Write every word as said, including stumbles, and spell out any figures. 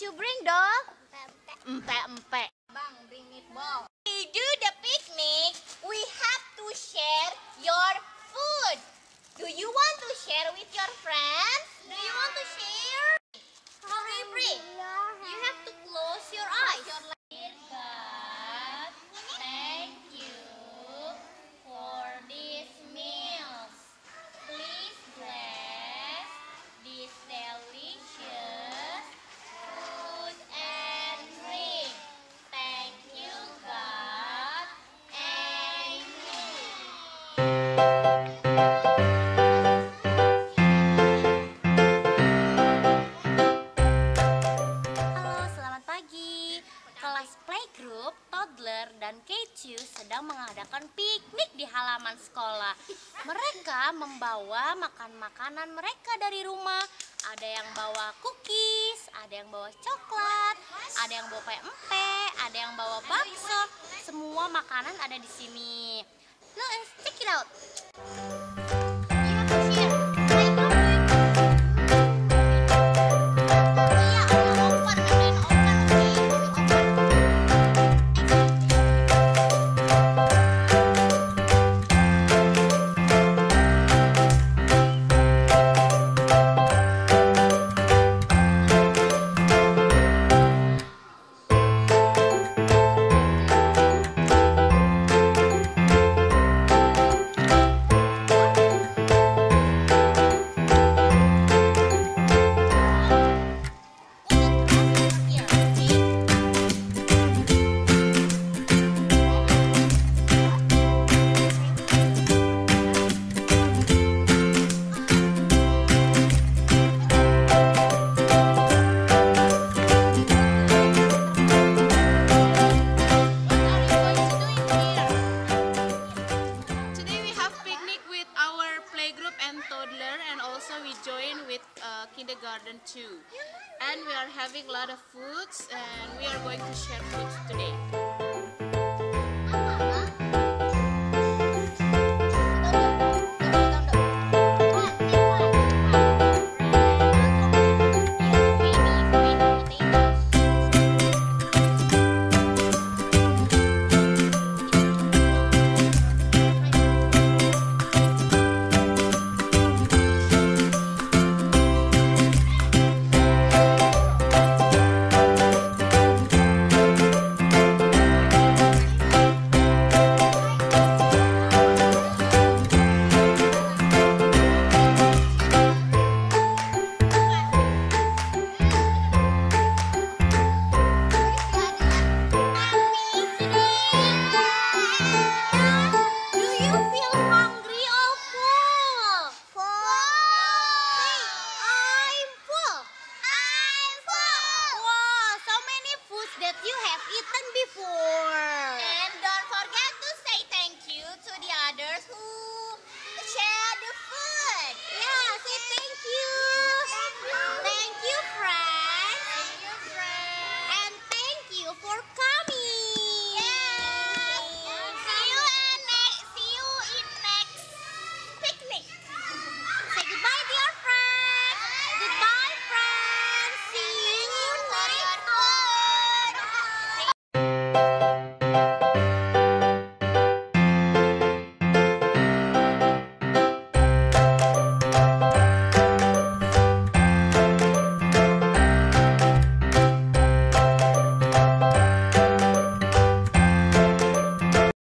you bring, doll? Empe-empe. Bang, bring meatball. To do the picnic, we have to share your food. Do you want to share with your friends? Do you want to share? Hurry, bring. You have to close your eyes. Dear God, thank you for these meals. Please bless this delicious food and drink. Thank you, God. Halo, selamat pagi. Kelas playgroup, toddler, dan K two sedang mengadakan piknik di halaman sekolah. Mereka membawa makan-makanan mereka dari rumah. Ada yang bawa cookies, ada yang bawa coklat, ada yang bawa pempek, ada yang bawa bakso. Semua makanan ada di sini. Look, and check it out. You have to share. Try to do it. Iya, I'm open, and then open, okay? Open. Toddler, and also we join with uh, kindergarten too, and we are having a lot of foods, and we are going to share foods today.